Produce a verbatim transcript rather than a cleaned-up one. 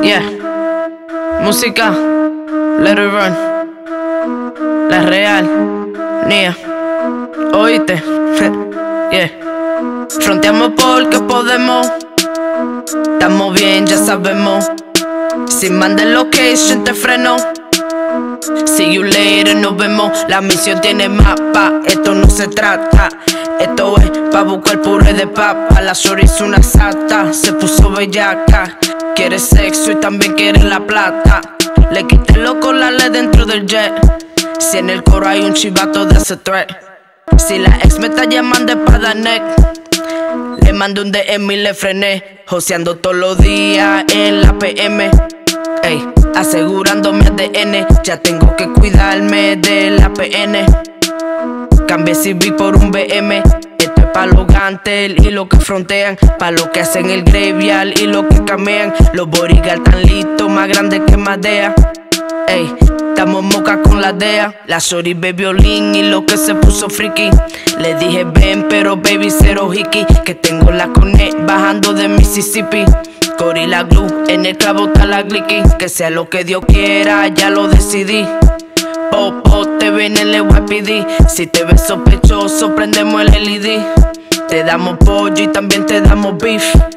Yeah. Música, let it run. La real, Nia. Oíste, yeah. Fronteamos porque podemos. Estamos bien, ya sabemos. Si manda el location te freno. See you later, nos vemos. La misión tiene mapa, esto no se trata. Esto es pa' buscar puré de papa. La shorty hizo una sata, se puso bellaca. Quiere sexo y también quiere la plata. Le quité loco la ley dentro del jet. Si en el coro hay un chivato de ese threat. Si la ex me está llamando de Padanek, le mando un D M y le frené. Joseando todos los días en la P M. Ey, asegurando mi A D N. Ya tengo que cuidarme de la P N. Cambié C V por un B M. Esto es pa' los gantel y los que frontean, pa' los que hacen el graveyard y los que camean. Los bodyguards tan listos, más grandes que Madea. Ey, estamos moca con la D E A. La shorty ve violín y lo que se puso friki. Le dije ven, pero baby cero hickey. Que tengo la cone bajando de Mississippi. Gorilla Glue, en el clavo está la glicky. Que sea lo que Dios quiera, ya lo decidí. Popo, te ven en el Y P D. Si te ves sospechoso, prendemos el L E D. Te damos pollo y también te damos beef.